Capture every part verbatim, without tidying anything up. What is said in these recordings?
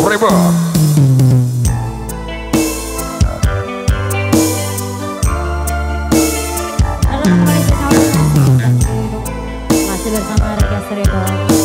ribu. Masih bersama Regaz Ribu.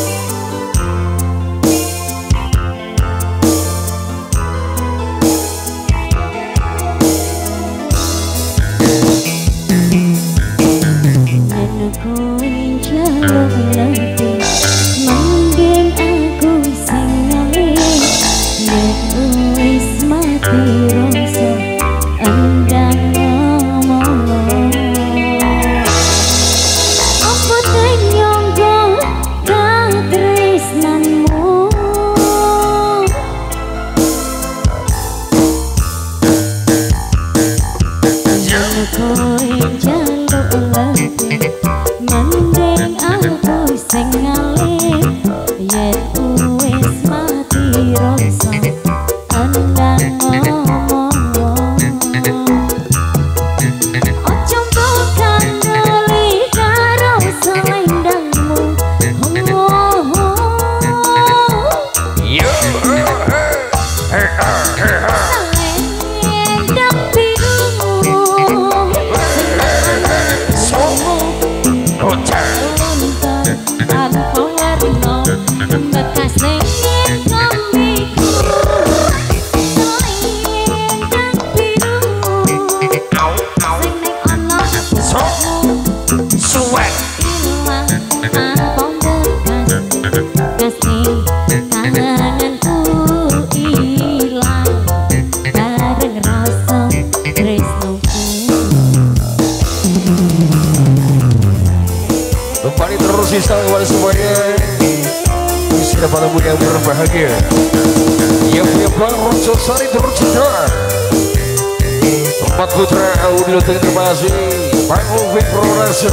Kembali terus bisa kepada semuanya. Bisa pada yang berbahagia. Yang punya pelang Rojo Sari terus sedang. Tempat putra audio terima kasih. Panggung Vibrorasa.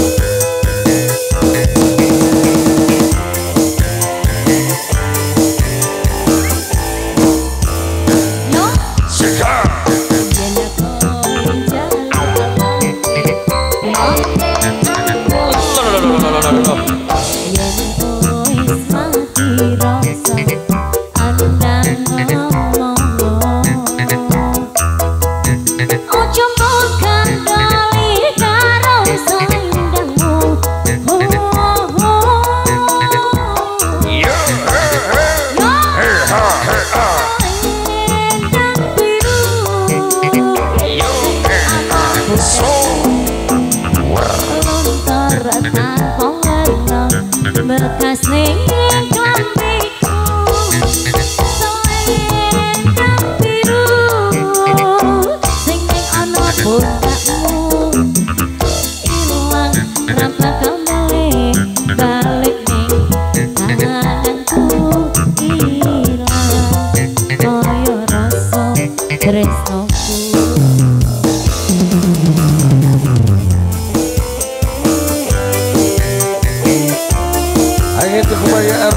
Bekas neneng klambiku, selendang biru, sing ning ana pundakmu, ilang rangka kembali balik ning tanganku, ilang koyo rasa tresnoku. Itu kepada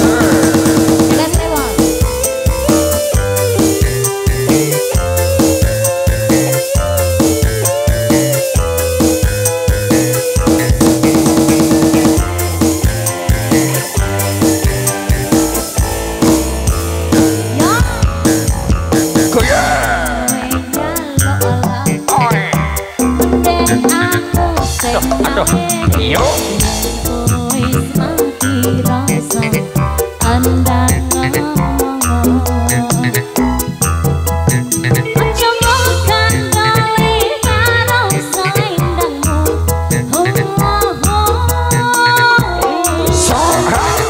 Aduh, yo. Rasa Anda ngomong ojo makan kali karo selendangmu, oh oh selendang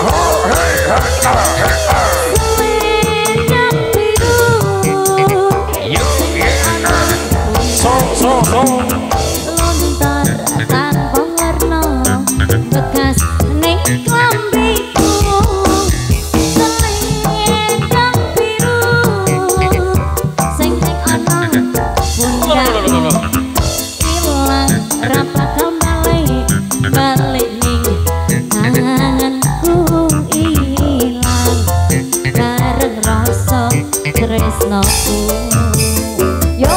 biru, so so so lontar tanpa warna, bekas ning klambiku, selendang biru, sing ning ana pundakmu, ilang rapa kembali balik ning tanganku, ilang bareng rasa tresnoku. Yo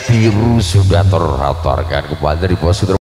Biru sudah terhatorkan kepada di pos